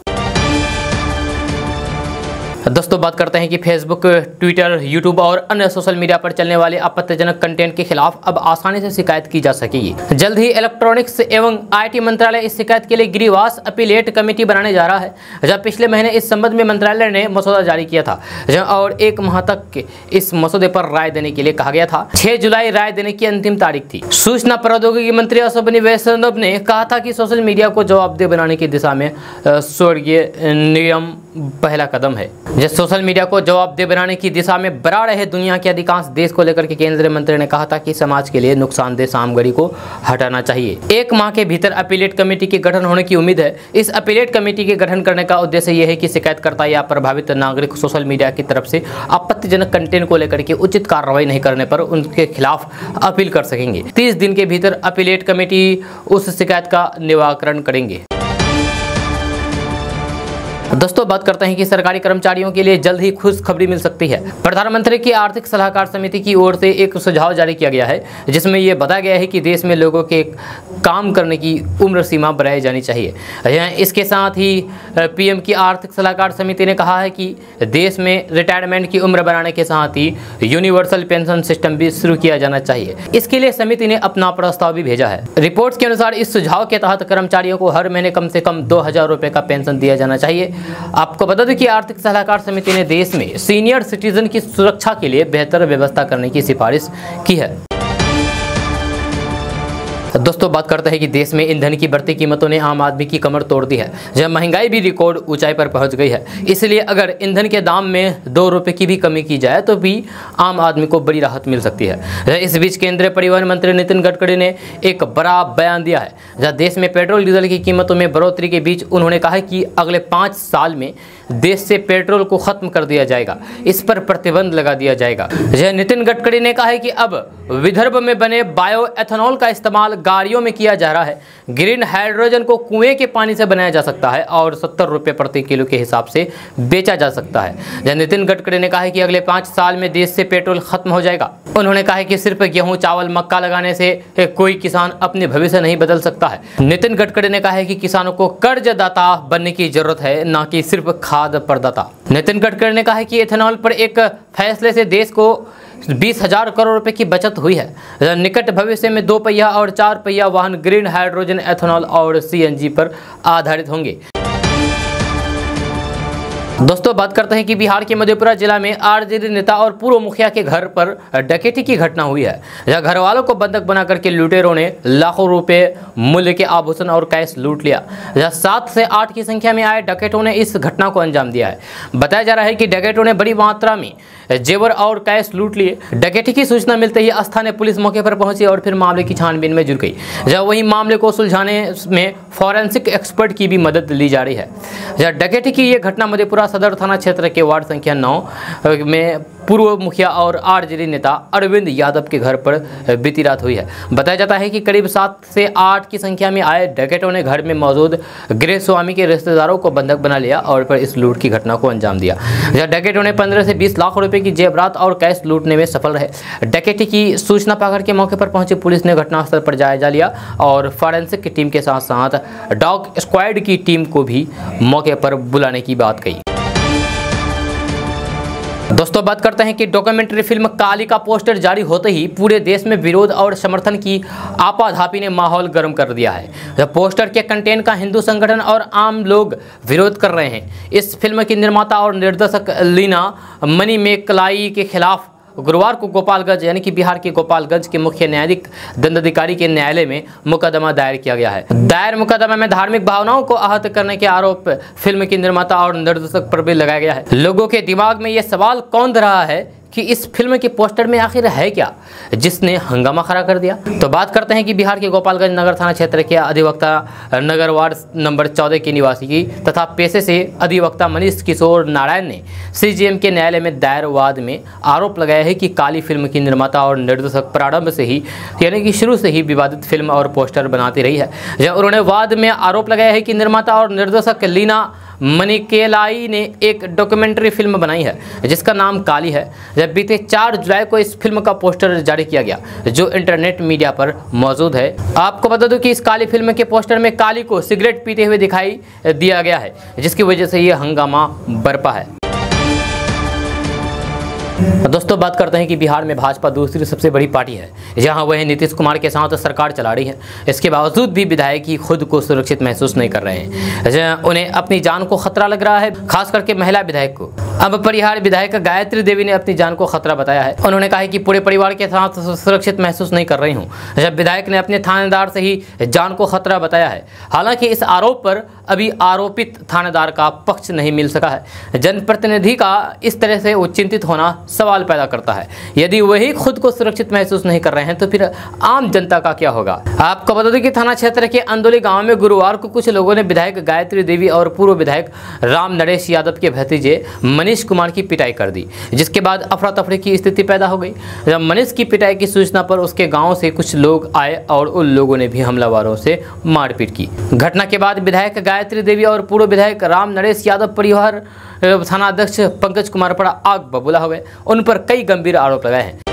दोस्तों बात करते हैं कि फेसबुक, ट्विटर, यूट्यूब और अन्य सोशल मीडिया पर चलने वाले आपत्तिजनक कंटेंट के खिलाफ अब आसानी से शिकायत की जा सकेगी। जल्द ही इलेक्ट्रॉनिक्स एवं आईटी मंत्रालय इस शिकायत के लिए गिरिवास अपीलेट कमेटी बनाने जा रहा है। जब पिछले महीने इस संबंध में मंत्रालय ने मसौदा जारी किया था और 1 माह तक इस मसौदे पर राय देने के लिए कहा गया था। 6 जुलाई राय देने की अंतिम तारीख थी। सूचना प्रौद्योगिकी मंत्री अश्विनी वैष्णव ने कहा था कि सोशल मीडिया को जवाबदेह बनाने की दिशा में स्वर्गीय नियम पहला कदम है। जिस सोशल मीडिया को जवाबदेह बनाने की दिशा में बढ़ा रहे दुनिया के अधिकांश देश को लेकर के केंद्रीय मंत्री ने कहा था कि समाज के लिए नुकसानदेह सामग्री को हटाना चाहिए। 1 माह के भीतर अपीलेट कमेटी के गठन होने की उम्मीद है। इस अपीलेट कमेटी के गठन करने का उद्देश्य यह है कि शिकायतकर्ता या प्रभावित नागरिक सोशल मीडिया की तरफ से आपत्तिजनक कंटेंट को लेकर के उचित कार्रवाई नहीं करने पर उनके खिलाफ अपील कर सकेंगे। 30 दिन के भीतर अपीलेट कमेटी उस शिकायत का निराकरण करेंगे। दोस्तों बात करते हैं कि सरकारी कर्मचारियों के लिए जल्द ही खुशखबरी मिल सकती है। प्रधानमंत्री की आर्थिक सलाहकार समिति की ओर से एक सुझाव जारी किया गया है, जिसमें यह बताया गया है कि देश में लोगों के काम करने की उम्र सीमा बढ़ाई जानी चाहिए। इसके साथ ही पीएम की आर्थिक सलाहकार समिति ने कहा है कि देश में रिटायरमेंट की उम्र बढ़ाने के साथ ही यूनिवर्सल पेंशन सिस्टम भी शुरू किया जाना चाहिए। इसके लिए समिति ने अपना प्रस्ताव भी भेजा है। रिपोर्ट्स के अनुसार इस सुझाव के तहत कर्मचारियों को हर महीने कम से कम 2000 रुपये का पेंशन दिया जाना चाहिए। आपको बता दें कि आर्थिक सलाहकार समिति ने देश में सीनियर सिटीजन की सुरक्षा के लिए बेहतर व्यवस्था करने की सिफारिश की है। दोस्तों बात करते हैं कि देश में ईंधन की बढ़ती कीमतों ने आम आदमी की कमर तोड़ दी है, जब महंगाई भी रिकॉर्ड ऊंचाई पर पहुंच गई है। इसलिए अगर ईंधन के दाम में 2 रुपये की भी कमी की जाए तो भी आम आदमी को बड़ी राहत मिल सकती है। इस बीच केंद्रीय परिवहन मंत्री नितिन गडकरी ने एक बड़ा बयान दिया है, जहाँ देश में पेट्रोल डीजल की कीमतों में बढ़ोतरी के बीच उन्होंने कहा कि अगले 5 साल में देश से पेट्रोल को खत्म कर दिया जाएगा, इस पर प्रतिबंध लगा दिया जाएगा। नितिन गडकरी ने कहा है कि अब विदर्भ में बने बायो एथेनॉल का इस्तेमाल गाड़ियों में किया जा रहा है। ग्रीन हाइड्रोजन को कुएं के पानी से बनाया जा सकता है और 70 रुपये प्रति किलो के हिसाब से बेचा जा सकता है। नितिन गडकरी ने कहा है कि अगले 5 साल में देश से पेट्रोल खत्म हो जाएगा। उन्होंने कहा है कि सिर्फ गेहूं, चावल, मक्का लगाने से कोई किसान अपने भविष्य नहीं बदल सकता है। नितिन गडकरी ने कहा है कि किसानों को कर्जदाता बनने की जरूरत है, न कि सिर्फ खाद प्रदाता। नितिन गडकरी ने कहा है कि एथेनॉल पर एक फैसले से देश को 20,000 करोड़ रुपए की बचत हुई है। निकट भविष्य में 2 पहिया और 4 पहिया वाहन ग्रीन हाइड्रोजन, एथेनॉल और सीएनजी पर आधारित होंगे। दोस्तों बात करते हैं कि बिहार के मधेपुरा जिला में आरजेडी नेता और पूर्व मुखिया के घर पर डकैती की घटना हुई है, जहां घर वालों को बंधक बना करके लुटेरों ने लाखों रुपए मूल्य के आभूषण और कैश लूट लिया। जहां 7 से 8 की संख्या में आए डकैतों ने इस घटना को अंजाम दिया है। बताया जा रहा है कि डकैतों ने बड़ी मात्रा में जेवर और कैश लूट लिए। डकैती की सूचना मिलते ही स्थानीय पुलिस मौके पर पहुंची और फिर मामले की छानबीन में जुट गई। जहां वही मामले को सुलझाने में फॉरेंसिक एक्सपर्ट की भी मदद ली जा रही है। जहां डकैती की यह घटना मधेपुरा सदर थाना क्षेत्र के वार्ड संख्या 9 में पूर्व मुखिया और आरजेडी नेता अरविंद यादव के घर पर बीती रात हुई है। बताया जाता है कि करीब 7 से 8 की संख्या में आए डकैतों ने घर में मौजूद गृह स्वामी के रिश्तेदारों को बंधक बना लिया और फिर इस लूट की घटना को अंजाम दिया। जहां डकैतों ने 15 से 20 लाख रुपए की जेवरात और कैश लूटने में सफल रहे। डकैती की सूचना पाकर के मौके पर पहुंची पुलिस ने घटनास्थल पर जायजा लिया और फॉरेंसिक की टीम के साथ साथ डॉग स्क्वाड की टीम को भी मौके पर बुलाने की बात कही। दोस्तों बात करते हैं कि डॉक्यूमेंट्री फिल्म काली का पोस्टर जारी होते ही पूरे देश में विरोध और समर्थन की आपाधापी ने माहौल गर्म कर दिया है। पोस्टर के कंटेंट का हिंदू संगठन और आम लोग विरोध कर रहे हैं। इस फिल्म की निर्माता और निर्देशक लीना मणिमेकलाई के खिलाफ गुरुवार को गोपालगंज यानी कि बिहार के गोपालगंज के मुख्य न्यायिक दंडाधिकारी के न्यायालय में मुकदमा दायर किया गया है। दायर मुकदमा में धार्मिक भावनाओं को आहत करने के आरोप फिल्म की निर्माता और निर्देशक पर भी लगाया गया है। लोगों के दिमाग में यह सवाल कौन रहा है कि इस फिल्म के पोस्टर में आखिर है क्या जिसने हंगामा खड़ा कर दिया। तो बात करते हैं कि बिहार के गोपालगंज नगर थाना क्षेत्र के अधिवक्ता नगर वार्ड नंबर 14 के निवासी की तथा पेशे से अधिवक्ता मनीष किशोर नारायण ने सीजेएम के न्यायालय में दायर वाद में आरोप लगाया है कि काली फिल्म की निर्माता और निर्देशक प्रारंभ से ही यानी कि शुरू से ही विवादित फिल्म और पोस्टर बनाती रही है। उन्होंने वाद में आरोप लगाया है कि निर्माता और निर्देशक लीना मणिमेकलाई ने एक डॉक्यूमेंट्री फिल्म बनाई है जिसका नाम काली है। जब बीते 4 जुलाई को इस फिल्म का पोस्टर जारी किया गया जो इंटरनेट मीडिया पर मौजूद है। आपको बता दूं कि इस काली फिल्म के पोस्टर में काली को सिगरेट पीते हुए दिखाई दिया गया है, जिसकी वजह से यह हंगामा बरपा है। दोस्तों बात करते हैं कि बिहार में भाजपा दूसरी सबसे बड़ी पार्टी है, जहां वह नीतीश कुमार के साथ सरकार चला रही है। इसके बावजूद भी विधायक ही खुद को सुरक्षित महसूस नहीं कर रहे हैं। उन्हें अपनी जान को खतरा लग रहा है, खास करके महिला विधायक को। अब परिहार विधायक गायत्री देवी ने अपनी जान को खतरा बताया है। उन्होंने कहा है कि पूरे परिवार के साथ सुरक्षित महसूस नहीं कर रही हूँ। जब विधायक ने अपने थानेदार से ही जान को खतरा बताया है। हालांकि इस आरोप पर अभी आरोपित थानेदार का पक्ष नहीं मिल सका है। जनप्रतिनिधि का इस तरह से चिंतित होना सवाल पैदा करता है। यदि वही खुद को सुरक्षित महसूस नहीं कर रहे हैं तो फिर आम जनता का क्या होगा। आपको बता दें कि थाना क्षेत्र के अंदोली गांव में गुरुवार को कुछ लोगों ने विधायक गायत्री देवी और पूर्व विधायक राम नरेश यादव के भतीजे मनीष कुमार की पिटाई कर दी, जिसके बाद अफरा तफरी की स्थिति पैदा हो गई। जब मनीष की पिटाई की सूचना पर उसके गाँव से कुछ लोग आए और उन लोगों ने भी हमलावरों से मारपीट की। घटना के बाद विधायक गायत्री देवी और पूर्व विधायक राम नरेश यादव परिवार थानाध्यक्ष पंकज कुमार पर आग बबूला हो गए। उन पर कई गंभीर आरोप लगाए हैं।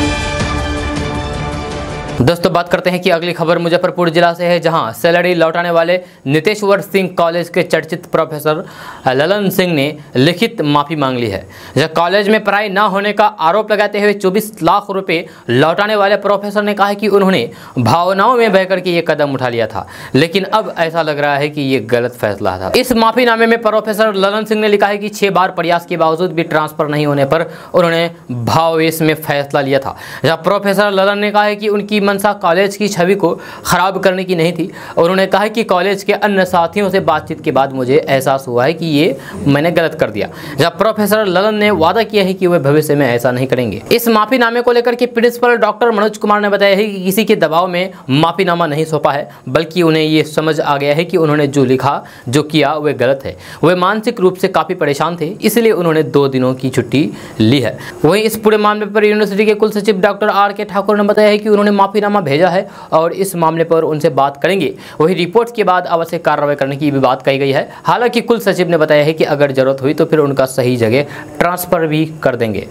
दोस्तों बात करते हैं कि अगली खबर मुजफ्फरपुर जिला से है, जहां सैलरी लौटाने वाले नितेश्वर सिंह कॉलेज के चर्चित प्रोफेसर ललन सिंह ने लिखित माफी मांग ली है। जब कॉलेज में पढ़ाई न होने का आरोप लगाते हुए 24 लाख रुपए लौटाने वाले प्रोफेसर ने कहा है कि उन्होंने भावनाओं में बहकर के ये कदम उठा लिया था, लेकिन अब ऐसा लग रहा है कि ये गलत फैसला था। इस माफीनामे में प्रोफेसर ललन सिंह ने लिखा है कि 6 बार प्रयास के बावजूद भी ट्रांसफर नहीं होने पर उन्होंने भावावेश में फैसला लिया था। जब प्रोफेसर ललन ने कहा है कि उनकी मंशा कॉलेज की छवि को खराब करने की नहीं थी। उन्होंने कहा कि कॉलेज के अन्य साथियों से बातचीत के बाद मुझे एहसास हुआ है कि ये मैंने गलत कर दिया। जब प्रोफेसर ललन ने वादा किया है कि वे भविष्य में ऐसा नहीं करेंगे। इस माफीनामे को लेकर के प्रिंसिपल डॉक्टर मनोज कुमार ने बताया है कि किसी के दबाव में माफीनामा नहीं सौंपा है, बल्कि उन्हें ये समझ आ गया है कि उन्होंने जो लिखा जो किया वे गलत है। वे मानसिक रूप से काफी परेशान थे, इसलिए उन्होंने 2 दिनों की छुट्टी ली है। वहीं इस पूरे मामले पर यूनिवर्सिटी के कुल सचिव डॉक्टर आर.के. ठाकुर ने बताया है कि उन्होंने माफीनामा भेजा है और इस मामले पर उनसे बात करेंगे। वही रिपोर्ट के बाद आवश्यक कार्रवाई करने की भी बात कही गई है। हालांकि कुल सचिव ने बताया है कि अगर जरूरत हुई तो फिर उनका सही जगह ट्रांसफर भी कर देंगे।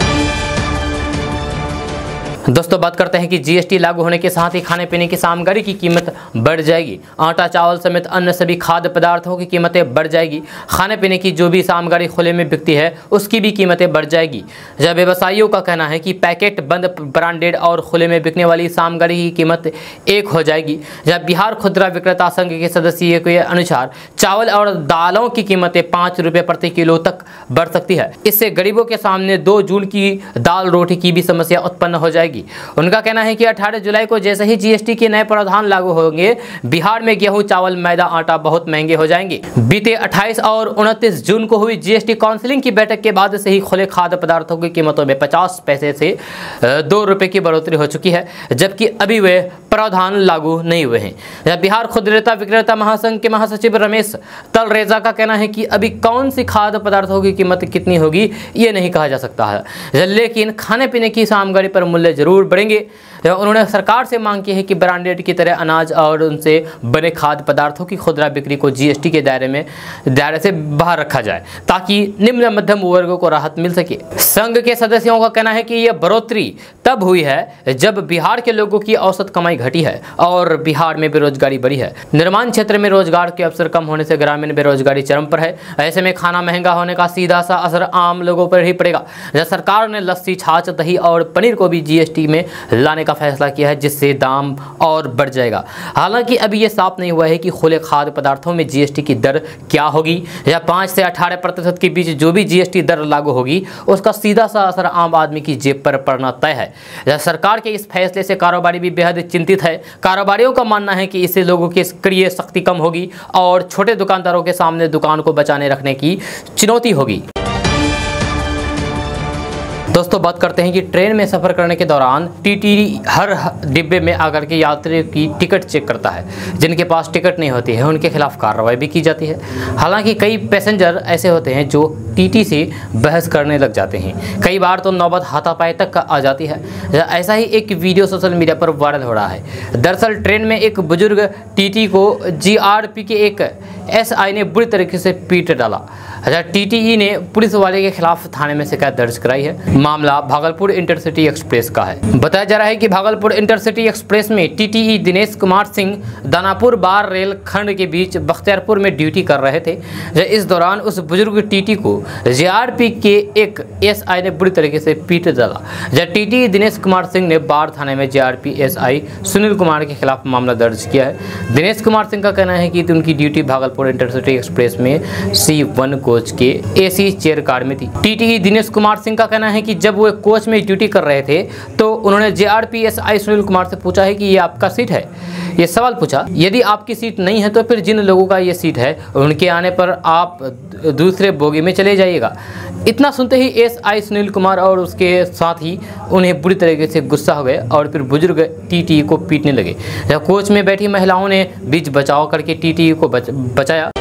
दोस्तों बात करते हैं कि जीएसटी लागू होने के साथ ही खाने पीने की सामग्री की कीमत बढ़ जाएगी। आटा, चावल समेत अन्य सभी खाद्य पदार्थों की कीमतें बढ़ जाएगी। खाने पीने की जो भी सामग्री खुले में बिकती है उसकी भी कीमतें बढ़ जाएगी। जब व्यवसायियों का कहना है कि पैकेट बंद ब्रांडेड और खुले में बिकने वाली सामग्री की कीमत एक हो जाएगी। जब बिहार खुदरा विक्रेता संघ के सदस्य के अनुसार चावल और दालों की कीमतें 5 रुपये प्रति किलो तक बढ़ सकती है। इससे गरीबों के सामने 2 जून की दाल रोटी की भी समस्या उत्पन्न हो जाएगी। उनका कहना है कि 18 जुलाई को जैसे ही जीएसटी के नए प्रावधान लागू होंगे, बिहार में गेहूं, चावल, मैदा, आटा बहुत महंगे हो जाएंगे। बीते 28 और 29 जून को हुई जीएसटी काउंसिलिंग की बैठक के बाद से ही खुले खाद्य पदार्थों की कीमतों में 50 पैसे से 2 रुपए की बढ़ोतरी हो चुकी है, जबकि अभी वे प्रावधान लागू नहीं हुए हैं। बिहार खुदरा विक्रेता महासंघ के महासचिव रमेश तलरेजा का कहना है कि अभी कौन सी खाद्य पदार्थों की कीमत कितनी होगी ये नहीं कहा जा सकता है, लेकिन खाने पीने की सामग्री पर मूल्य जरूर बढ़ेंगे। उन्होंने सरकार से मांग की है कि ब्रांडेड की तरह अनाज और उनसे बने खाद्य पदार्थों की खुदरा बिक्री को जीएसटी के दायरे से बाहर रखा जाए, ताकि निम्न मध्यम वर्गों को राहत मिल सके। संघ के सदस्यों का कहना है कि यह बढ़ोतरी तब हुई है जब बिहार के लोगों की औसत कमाई घटी है और बिहार में बेरोजगारी बढ़ी है। निर्माण क्षेत्र में रोजगार के अवसर कम होने से ग्रामीण बेरोजगारी चरम पर है। ऐसे में खाना महंगा होने का सीधा सा असर आम लोगों पर ही पड़ेगा। सरकार ने लस्सी, छाछ, दही और पनीर को भी जीएसटी में लाने का फैसला किया है, जिससे दाम और बढ़ जाएगा। हालांकि अभी यह साफ नहीं हुआ है कि खुले खाद्य पदार्थों में जीएसटी की दर क्या होगी या 5 से 18% के बीच जो भी जीएसटी दर लागू होगी उसका सीधा सा असर आम आदमी की जेब पर पड़ना तय है। सरकार के इस फैसले से कारोबारी भी बेहद चिंतित है। कारोबारियों का मानना है कि इससे लोगों की क्रय शक्ति कम होगी और छोटे दुकानदारों के सामने दुकान को बचाने रखने की चुनौती होगी। दोस्तों बात करते हैं कि ट्रेन में सफ़र करने के दौरान टीटी हर डिब्बे में आकर के यात्रियों की टिकट चेक करता है। जिनके पास टिकट नहीं होती है उनके खिलाफ कार्रवाई भी की जाती है। हालांकि कई पैसेंजर ऐसे होते हैं जो टीटी से बहस करने लग जाते हैं। कई बार तो नौबत हाथापाई तक आ जाती है। ऐसा ही एक वीडियो सोशल मीडिया पर वायरल हो रहा है। दरअसल ट्रेन में एक बुजुर्ग टीटी को जीआरपी के एक एसआई ने बुरी तरीके से पीट डाला। टीटीई ने पुलिस वाले के खिलाफ थाने में शिकायत दर्ज कराई है। मामला भागलपुर इंटरसिटी एक्सप्रेस का है। बताया जा रहा है कि भागलपुर इंटरसिटी एक्सप्रेस में टीटीई दिनेश कुमार सिंह दानापुर बार रेल खंड के बीच बख्तियारपुर में ड्यूटी कर रहे थे। इस दौरान उस बुजुर्ग टीटी को जीआरपी के एक एसआई ने बुरी तरीके से पीट डाला। टीटीई दिनेश कुमार सिंह ने बार थाने में जीआरपी एसआई सुनील कुमार के खिलाफ मामला दर्ज किया है। दिनेश कुमार सिंह का कहना है कि उनकी ड्यूटी भागलपुर इंटरसिटी एक्सप्रेस में C1 कोच के एसी चेयर कार में थी। टीटीई दिनेश कुमार सिंह का कहना है कि जब वो कोच में ड्यूटी कर रहे थे तो उन्होंने जेआरपीएसआई सुनील कुमार से पूछा है कि ये आपका सीट है। ये सवाल पूछा, यदि आपकी सीट नहीं है तो फिर जिन लोगों का ये सीट है उनके आने पर आप दूसरे बोगी में चले जाइएगा। इतना सुनते ही एसआई सुनील कुमार और उसके साथ ही उन्हें बुरी तरीके से गुस्सा हो गए और फिर बुजुर्ग टीटीई को पीटने लगे। जब कोच में बैठी महिलाओं ने बीच बचाव करके टीटीई को बचाया।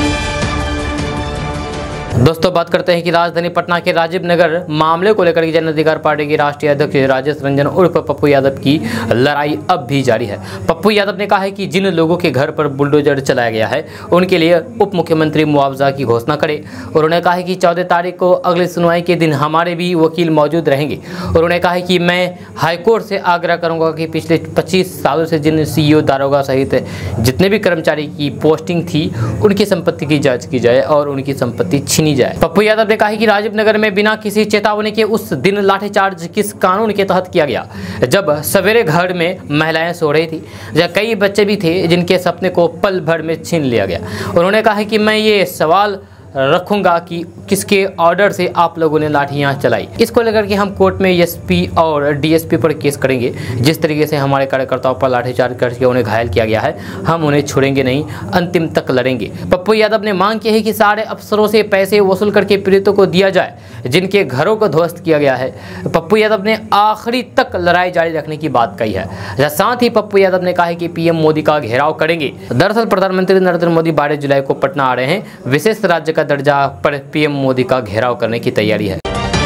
दोस्तों बात करते हैं कि राजधानी पटना के राजीव नगर मामले को लेकर जन अधिकार पार्टी के राष्ट्रीय अध्यक्ष राजेश रंजन उर्फ पप्पू यादव की लड़ाई अब भी जारी है। पप्पू यादव ने कहा है कि जिन लोगों के घर पर बुलडोजर चलाया गया है उनके लिए उप मुख्यमंत्री मुआवजा की घोषणा करे। उन्होंने कहा है कि 14 तारीख को अगली सुनवाई के दिन हमारे भी वकील मौजूद रहेंगे। उन्होंने कहा है कि मैं हाईकोर्ट से आग्रह करूँगा कि पिछले 25 सालों से जिन सीईओ दारोगा सहित जितने भी कर्मचारी की पोस्टिंग थी उनकी संपत्ति की जाँच की जाए और उनकी संपत्ति छीनी जाए। पप्पू यादव ने कहा कि राजीव नगर में बिना किसी चेतावनी के उस दिन लाठीचार्ज किस कानून के तहत किया गया जब सवेरे घर में महिलाएं सो रही थी, जब कई बच्चे भी थे जिनके सपने को पल भर में छीन लिया गया। उन्होंने कहा कि मैं ये सवाल रखूंगा कि किसके ऑर्डर से आप लोगों ने लाठियां चलाई। इसको लेकर के हम कोर्ट में एसपी और डीएसपी पर केस करेंगे। जिस तरीके से हमारे कार्यकर्ताओं पर लाठीचार्ज करके उन्हें घायल किया गया है हम उन्हें छोड़ेंगे नहीं, अंतिम तक लड़ेंगे। पप्पू यादव ने मांग की है कि सारे अफसरों से पैसे वसूल करके पीड़ितों को दिया जाए जिनके घरों को ध्वस्त किया गया है। पप्पू यादव ने आखिरी तक लड़ाई जारी रखने की बात कही है। साथ ही पप्पू यादव ने कहा है कि पीएम मोदी का घेराव करेंगे। दरअसल प्रधानमंत्री नरेंद्र मोदी 12 जुलाई को पटना आ रहे हैं। विशेष राज्य का दर्जा पर पीएम मोदी का घेराव करने की तैयारी है।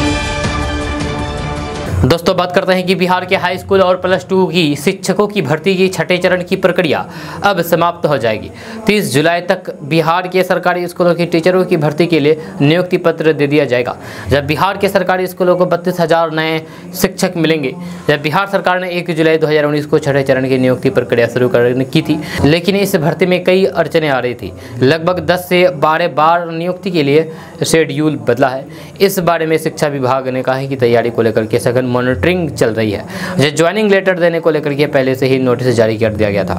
दोस्तों बात करते हैं कि बिहार के हाई स्कूल और +2 की शिक्षकों की भर्ती की छठे चरण की प्रक्रिया अब समाप्त हो जाएगी। 30 जुलाई तक बिहार के सरकारी स्कूलों के टीचरों की भर्ती के लिए नियुक्ति पत्र दे दिया जाएगा। जब बिहार के सरकारी स्कूलों को 32,000 नए शिक्षक मिलेंगे। जब बिहार सरकार ने 1 जुलाई 2019 को छठे चरण की नियुक्ति प्रक्रिया शुरू करने की थी, लेकिन इस भर्ती में कई अड़चनें आ रही थी। लगभग 10 से 12 बार नियुक्ति के लिए शेड्यूल बदला है। इस बारे में शिक्षा विभाग ने कहा है कि तैयारी को लेकर के सघन मॉनिटरिंग चल रही है। ज्वाइनिंग लेटर देने को लेकर के पहले से ही नोटिस जारी कर दिया गया था।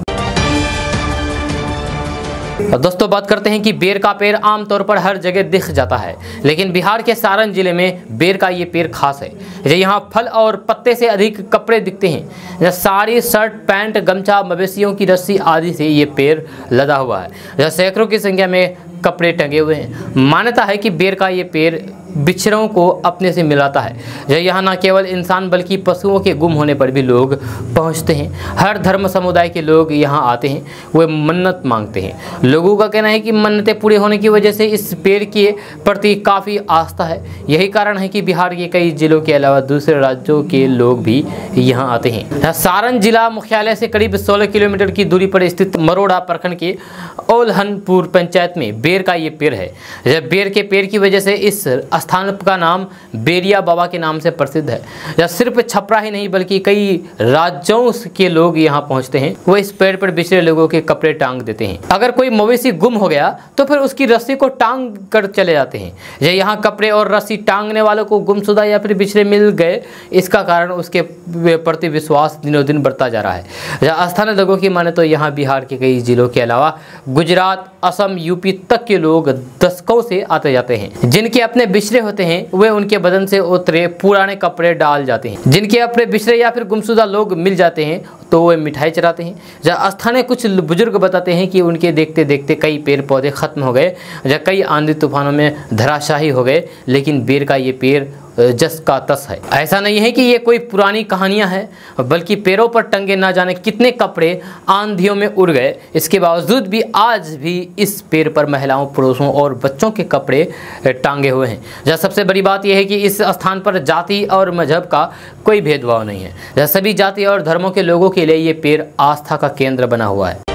दोस्तों बात करते हैं कि बेर का पेड़ आमतौर पर हर जगह दिख जाता है, लेकिन बिहार के सारण जिले में बेर का ये पेड़ खास है। यहाँ फल और पत्ते से अधिक कपड़े दिखते हैं। साड़ी, शर्ट, पैंट, गमछा, मवेशियों की रस्सी आदि से ये पेड़ लदा हुआ है। सैकड़ों की संख्या में कपड़े टंगे हुए हैं। मान्यता है कि बेर का ये पेड़ बिछड़ों को अपने से मिलाता है। यहाँ न केवल इंसान बल्कि पशुओं के गुम होने पर भी लोग पहुँचते हैं। हर धर्म समुदाय के लोग यहाँ आते हैं, वे मन्नत मांगते हैं। लोगों का कहना है कि मन्नतें पूरी होने की वजह से इस पेड़ के प्रति काफ़ी आस्था है। यही कारण है कि बिहार के कई जिलों के अलावा दूसरे राज्यों के लोग भी यहाँ आते हैं। सारण जिला मुख्यालय से करीब 16 किलोमीटर की दूरी पर स्थित मरोड़ा प्रखंड के ओलहनपुर पंचायत में बेर का ये पेड़ है। बेर के पेड़ की वजह से इस स्थान का नाम बेरिया बाबा के नाम से प्रसिद्ध है। यह सिर्फ छपरा ही नहीं बल्कि कई राज्यों के लोग यहाँ पहुँचते हैं। वो इस पेड़ पर बिछड़े लोगों के कपड़े टांग देते हैं। अगर कोई मवेशी गुम हो गया तो फिर उसकी रस्सी को टांग कर चले जाते हैं। यहाँ कपड़े और रस्सी टांगने वालों को गुमशुदा या फिर बिछड़े मिल गए, इसका कारण उसके प्रति विश्वास दिनों दिन बढ़ता जा रहा है। स्थानीय लोगों की माने तो यहाँ बिहार के कई जिलों के अलावा गुजरात, असम, यूपी तक के लोग दशकों से आते जाते हैं। जिनके अपने बिछड़े होते हैं वे उनके बदन से उतरे पुराने कपड़े डाल जाते हैं। जिनके अपने बिछड़े या फिर गुमशुदा लोग मिल जाते हैं तो वे मिठाई चढ़ाते हैं। जहाँ स्थानीय कुछ बुजुर्ग बताते हैं कि उनके देखते देखते कई पेड़ पौधे खत्म हो गए, जहाँ कई आंधी तूफानों में धराशाही हो गए, लेकिन बेर का ये पेड़ जस का तस है। ऐसा नहीं है कि ये कोई पुरानी कहानियां हैं, बल्कि पेड़ों पर टंगे ना जाने कितने कपड़े आंधियों में उड़ गए। इसके बावजूद भी आज भी इस पेड़ पर महिलाओं, पुरुषों और बच्चों के कपड़े टांगे हुए हैं। जहाँ सबसे बड़ी बात यह है कि इस स्थान पर जाति और मजहब का कोई भेदभाव नहीं है। जहाँ सभी जाति और धर्मों के लोगों के लिए ये पेड़ आस्था का केंद्र बना हुआ है।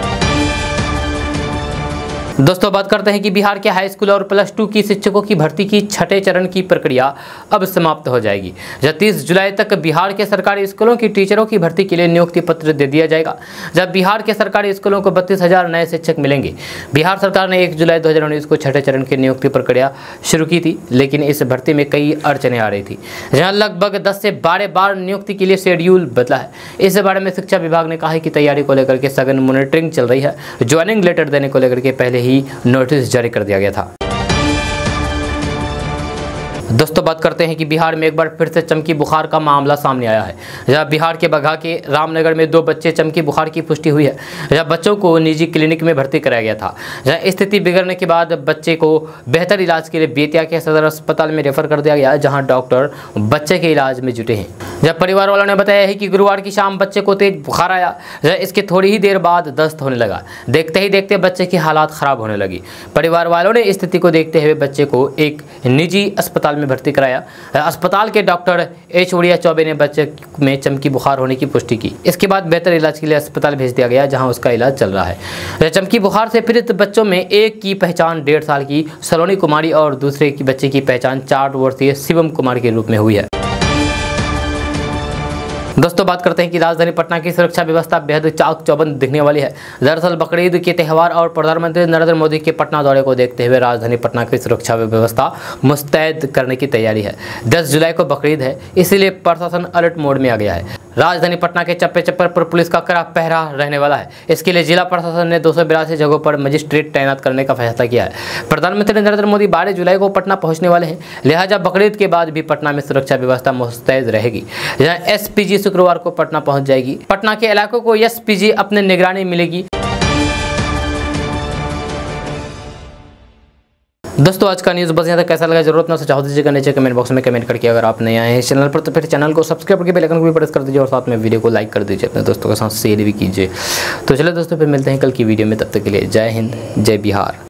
दोस्तों बात करते हैं कि बिहार के हाई स्कूल और +2 की शिक्षकों की भर्ती की छठे चरण की प्रक्रिया अब समाप्त हो जाएगी। 30 जुलाई तक बिहार के सरकारी स्कूलों की टीचरों की भर्ती के लिए नियुक्ति पत्र दे दिया जाएगा। जब बिहार के सरकारी स्कूलों को 32,000 नए शिक्षक मिलेंगे। बिहार सरकार ने 1 जुलाई 2019 को छठे चरण की नियुक्ति प्रक्रिया शुरू की थी, लेकिन इस भर्ती में कई अड़चनें आ रही थी। जहाँ लगभग 10 से 12 बार नियुक्ति के लिए शेड्यूल बदला है। इस बारे में शिक्षा विभाग ने कहा है कि तैयारी को लेकर के सघन मॉनिटरिंग चल रही है। ज्वाइनिंग लेटर देने को लेकर के पहले ही नोटिस जारी कर दिया गया था। दोस्तों बात करते हैं कि बिहार में एक बार फिर से चमकी बुखार का मामला सामने आया है। जहां बिहार के बगहा के रामनगर में 2 बच्चे चमकी बुखार की पुष्टि हुई है। जहां बच्चों को निजी क्लिनिक में भर्ती कराया गया था। जहां स्थिति बिगड़ने के बाद बच्चे को बेहतर इलाज के लिए बेतिया के सदर अस्पताल में रेफर कर दिया गया, जहाँ डॉक्टर बच्चे के इलाज में जुटे हैं। जब परिवार वालों ने बताया है कि गुरुवार की शाम बच्चे को तेज बुखार आया, इसके थोड़ी ही देर बाद दस्त होने लगा। देखते ही देखते बच्चे की हालात खराब होने लगी। परिवार वालों ने स्थिति को देखते हुए बच्चे को एक निजी अस्पताल में भर्ती कराया। अस्पताल के डॉक्टर एच उड़िया चौबे ने बच्चे में चमकी बुखार होने की पुष्टि की। इसके बाद बेहतर इलाज के लिए अस्पताल भेज दिया गया, जहां उसका इलाज चल रहा है। चमकी बुखार से पीड़ित बच्चों में एक की पहचान 1.5 साल की सलोनी कुमारी और दूसरे की बच्चे की पहचान 4 वर्षीय शिवम कुमार के रूप में हुई है। दोस्तों बात करते हैं कि राजधानी पटना की सुरक्षा व्यवस्था बेहद चाक चौबंद दिखने वाली है। दरअसल बकरीद के त्यौहार और प्रधानमंत्री नरेंद्र मोदी के पटना दौरे को देखते हुए राजधानी पटना की सुरक्षा व्यवस्था मुस्तैद करने की तैयारी है। 10 जुलाई को बकरीद है, इसीलिए प्रशासन अलर्ट मोड में आ गया है। राजधानी पटना के चप्पे चप्पर पर पुलिस का कड़ा पहरा रहने वाला है। इसके लिए जिला प्रशासन ने 282 जगहों पर मजिस्ट्रेट तैनात करने का फैसला किया है। प्रधानमंत्री नरेंद्र मोदी 12 जुलाई को पटना पहुंचने वाले हैं, लिहाजा बकरीद के बाद भी पटना में सुरक्षा व्यवस्था मुस्तैद रहेगी। जहां एसपीजी शुक्रवार को पटना पहुंच जाएगी। पटना के इलाकों को एसपीजी अपने निगरानी मिलेगी। दोस्तों आज का न्यूज़ बस यहाँ तक। कैसा लगा जरूरत ना सुझाव दीजिएगा नीचे कमेंट बॉक्स में कमेंट करके। अगर आप नए आए हैं चैनल पर तो फिर चैनल को सब्सक्राइब करके बेल आइकन को भी प्रेस कर दीजिए और साथ में वीडियो को लाइक कर दीजिए, अपने दोस्तों के साथ शेयर भी कीजिए। तो चलिए दोस्तों फिर मिलते हैं कल की वीडियो में, तब तक के लिए जय हिंद जय बिहार।